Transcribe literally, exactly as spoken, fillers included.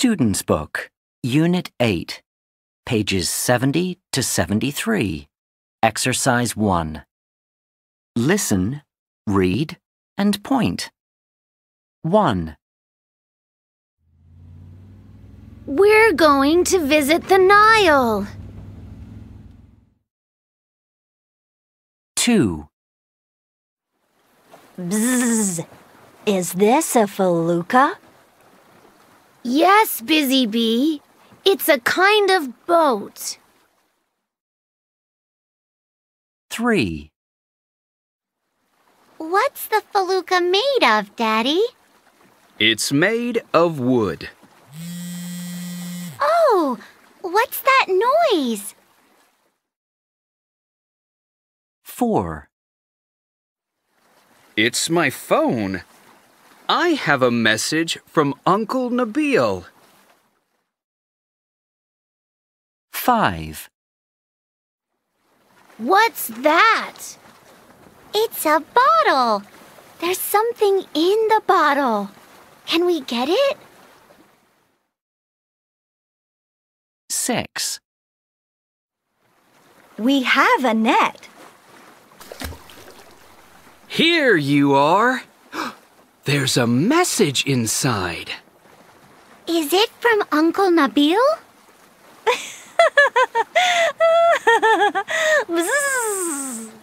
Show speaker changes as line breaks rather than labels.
Student's Book, Unit eight, pages seventy to seventy-three. Exercise one. Listen, read, and point. one.
We're going to visit the Nile.
two.
Bzzz. Is this a felucca?
Yes, Busy Bee. It's a kind of boat.
three.
What's the felucca made of, Daddy?
It's made of wood.
Oh, what's that noise?
four.
It's my phone. I have a message from Uncle Nabil.
five.
What's that? It's a bottle. There's something in the bottle. Can we get it?
six.
We have a net.
Here you are. There's a message inside.
Is it from Uncle Nabil?
Bzzz.